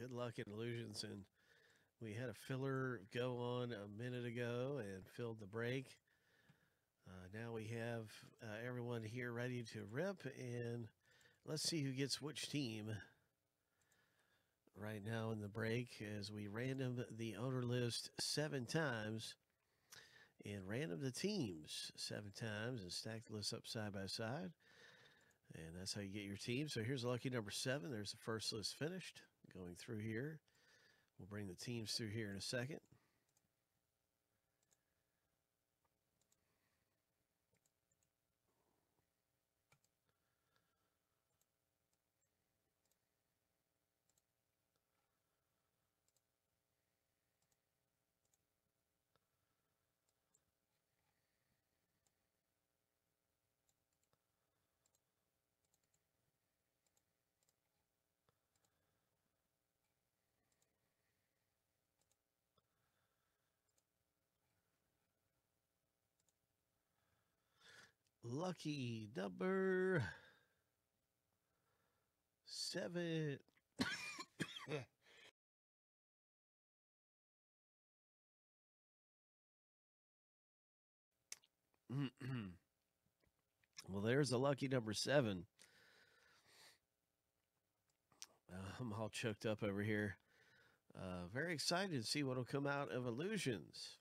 Good luck at Illusions. And we had a filler go on a minute ago and filled the break. Now we have everyone here ready to rip. And let's see who gets which team right now in the break as we random the owner list 7 times and random the teams 7 times and stack the list up side by side. And that's how you get your team. So here's lucky number 7. There's the first list finished. Going through here. We'll bring the teams through here in a second. Lucky number 7. Well, there's the lucky number 7. I'm all choked up over here. Very excited to see what will come out of Illusions.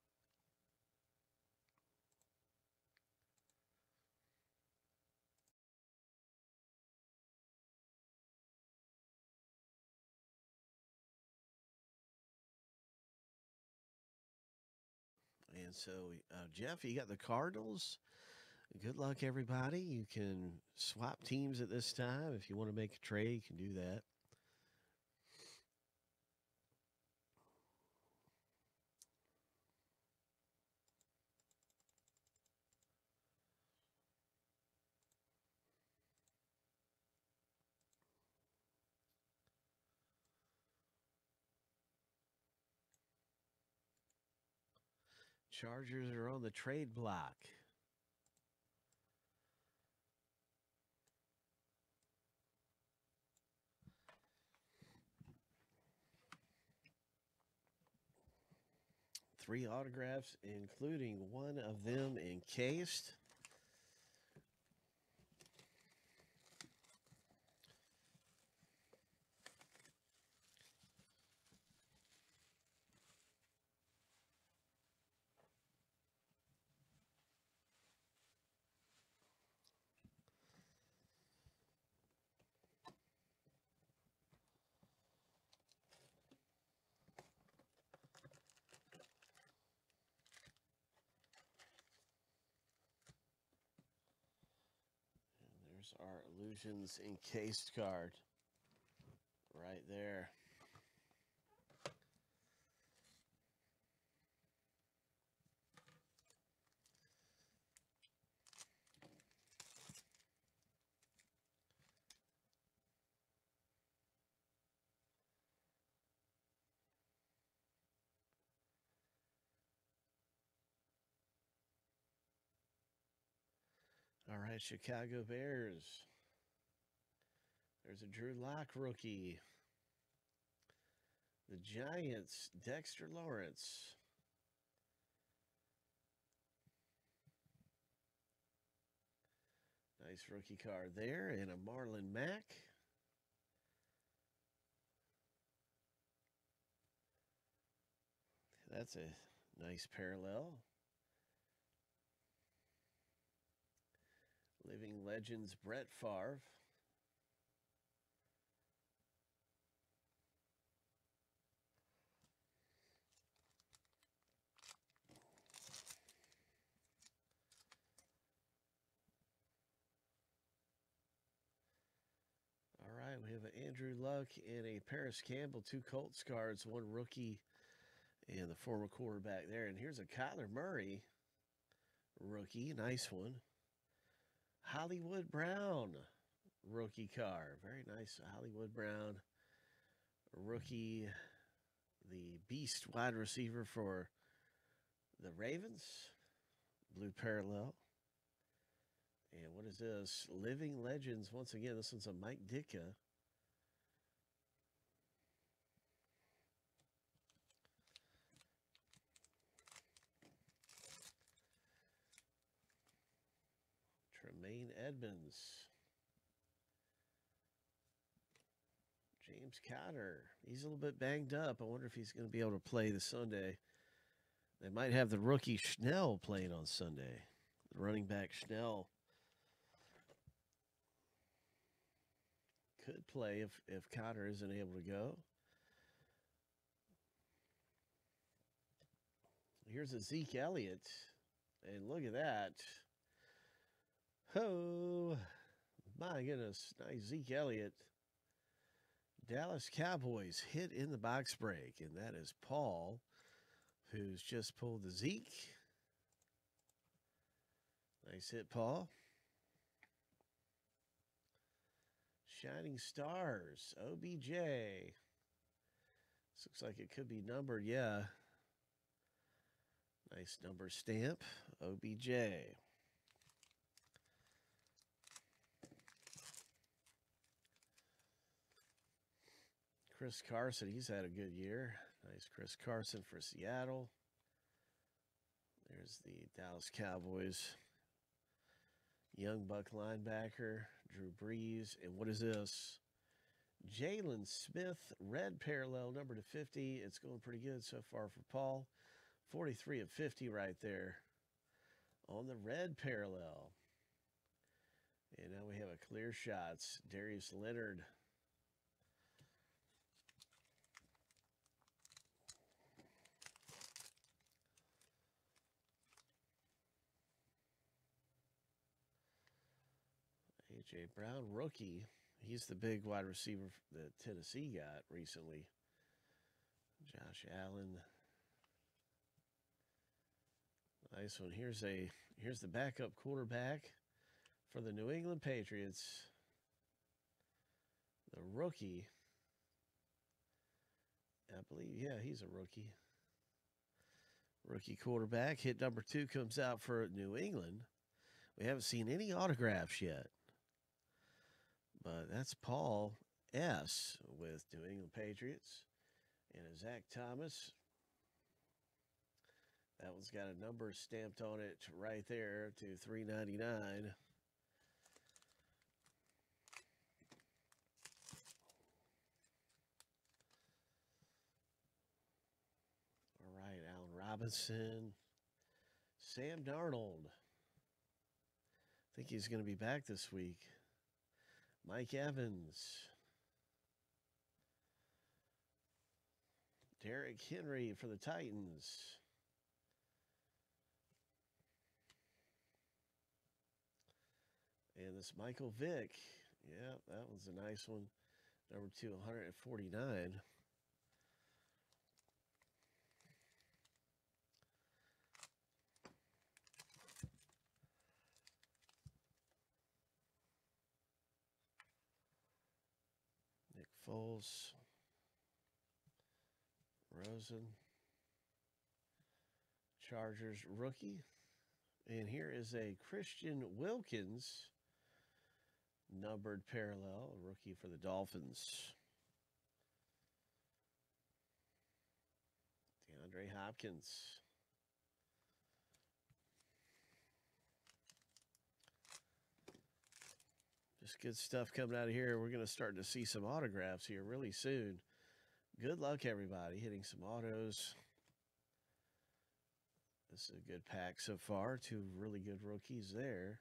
And so, Jeff, you got the Cardinals. Good luck, everybody. You can swap teams at this time. If you want to make a trade, you can do that. Chargers are on the trade block. Three autographs, including one of them encased. There's our Illusions encased card right there. All right, Chicago Bears. There's a Drew Lock rookie. The Giants, Dexter Lawrence. Nice rookie card there. And a Marlon Mack. That's a nice parallel. Living Legends, Brett Favre. All right, we have an Andrew Luck and a Paris Campbell, 2 Colts cards, 1 rookie, and the former quarterback there. And here's a Kyler Murray rookie, nice one. Hollywood Brown rookie card, very nice Hollywood Brown rookie. The beast wide receiver for the Ravens, blue parallel. And what is this? Living Legends. Once again, this one's a Mike Ditka. Tremaine Edmonds. James Conner. He's a little bit banged up. I wonder if he's going to be able to play this Sunday. They might have the rookie Schnell playing on Sunday. The running back Schnell could play if Conner isn't able to go. Here's a Zeke Elliott. And look at that. Oh, my goodness. Nice Zeke Elliott. Dallas Cowboys hit in the box break. And that is Paul, who's just pulled the Zeke. Nice hit, Paul. Shining Stars, OBJ. This looks like it could be numbered, yeah. Nice number stamp, OBJ. Chris Carson, he's had a good year. Nice Chris Carson for Seattle. There's the Dallas Cowboys. Young Buck linebacker, Drew Brees. And what is this? Jalen Smith, red parallel, number to 50. It's going pretty good so far for Paul. 43 of 50 right there on the red parallel. And now we have a clear shots. Darius Leonard. A.J. Brown, rookie. He's the big wide receiver that Tennessee got recently. Josh Allen. Nice one. Here's the backup quarterback for the New England Patriots. The rookie. I believe, yeah, he's a rookie. Rookie quarterback. Hit number 2 comes out for New England. We haven't seen any autographs yet. But that's Paul S. with New England Patriots. And a Zach Thomas. That one's got a number stamped on it right there to $3.99. All right, Allen Robinson. Sam Darnold. I think he's going to be back this week. Mike Evans. Derrick Henry for the Titans. And this Michael Vick. Yeah, that one's a nice one. Number 2, 149. Nick Foles. Rosen. Chargers rookie. And here is a Christian Wilkins numbered parallel, a rookie for the Dolphins. DeAndre Hopkins. Just good stuff coming out of here. We're going to start to see some autographs here really soon. Good luck, everybody, hitting some autos. This is a good pack so far. 2 really good rookies there.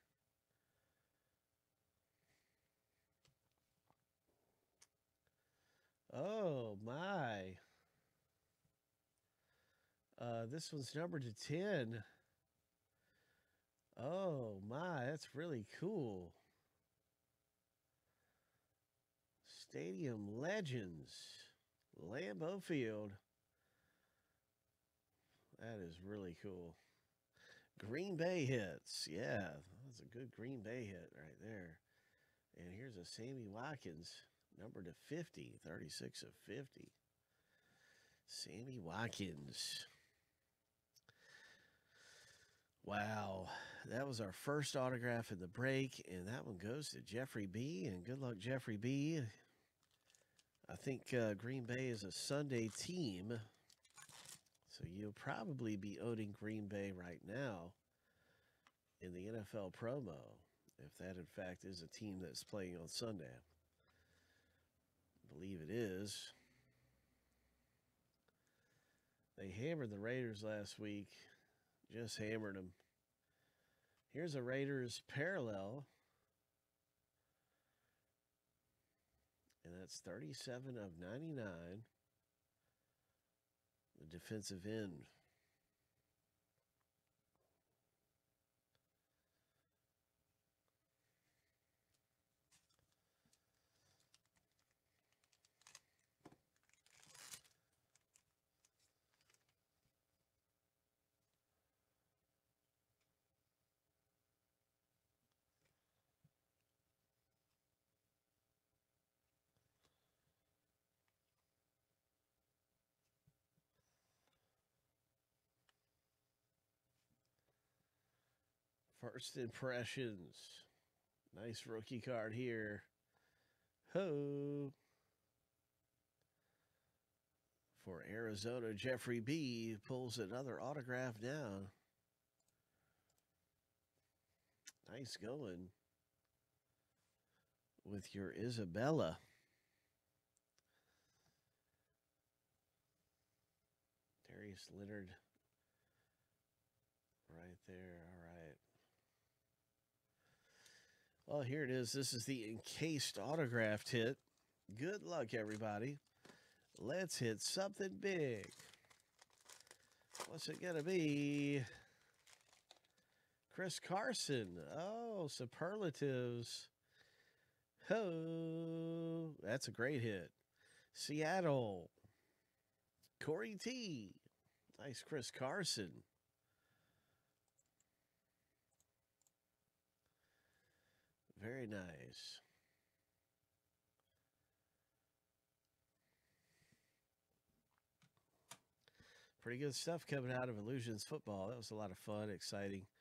Oh, my. This one's numbered to 10. Oh, my. That's really cool. Stadium Legends. Lambeau Field. That is really cool. Green Bay hits. Yeah, that's a good Green Bay hit right there. And here's a Sammy Watkins, number to 50, 36 of 50. Sammy Watkins. Wow, that was our first autograph in the break, and that one goes to Jeffrey B. And good luck, Jeffrey B. I think Green Bay is a Sunday team, so you'll probably be owning Green Bay right now in the NFL promo. If that, in fact, is a team that's playing on Sunday. I believe it is. They hammered the Raiders last week. Just hammered them. Here's a Raiders parallel. And that's 37 of 99. The defensive end. First impressions. Nice rookie card here. Ho! For Arizona, Jeffrey B. pulls another autograph down. Nice going with your Isabella. Darius Leonard right there. All right. Well, here it is. This is the encased autographed hit. Good luck, everybody. Let's hit something big. What's it going to be? Chris Carson. Oh, superlatives. Oh, that's a great hit. Seattle. Corey T. Nice Chris Carson. Very nice. Pretty good stuff coming out of Illusions football. That was a lot of fun, exciting.